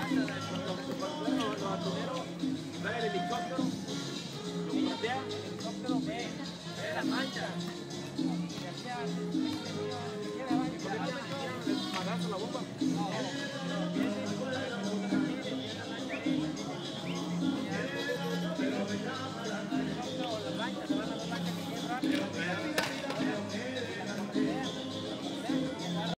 Los atuneros traen el helicóptero, lo voltean, el helicóptero ve la mancha. Y hacía, el magazo, la bomba.